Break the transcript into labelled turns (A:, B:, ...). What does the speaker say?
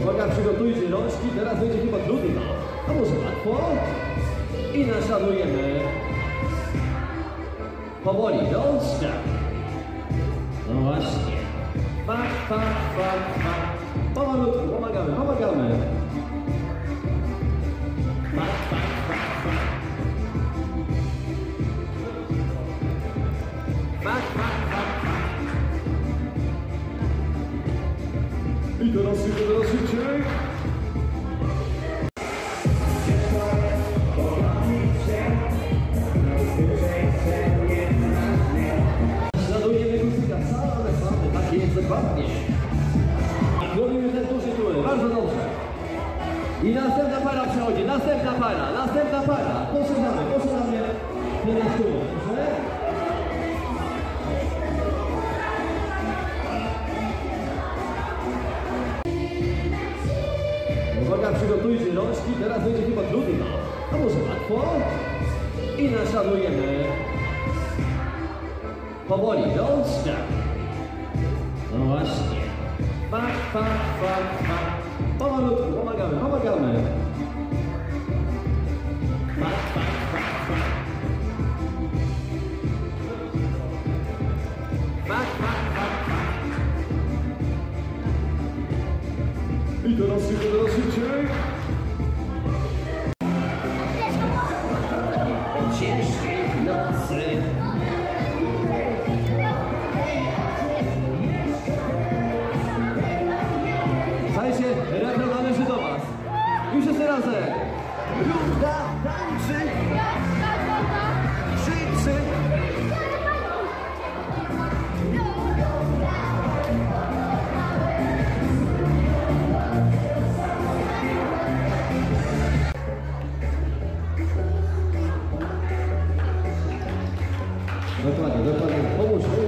A: Uwaga, przygotujcie rączki, teraz będzie chyba trudno. A może łatwo? I naśladujemy. Powoli, rączka. No właśnie. Fak. Pomalutku, pomagamy. Fak. I teraz szybciej. Naśladujemy muzyka, same, tak jest dokładnie. I robimy ten duży tury, bardzo dobrze. I następna para przechodzi, następna para. Proszę na mnie. Teraz tu, proszę. Uwaga, przygotujcie rączki, teraz będzie chyba trudno. A może łatwo? I naśladujemy. Powoli, rączka. No właśnie. Fak. Pomalutku, pomagamy. Fak. I teraz szybciej. Ciężkiej nocy. Słuchajcie, reklam należy do was. Już jeszcze razem. Równa tańczy. Krzyczy. Dokładnie. Pomóż.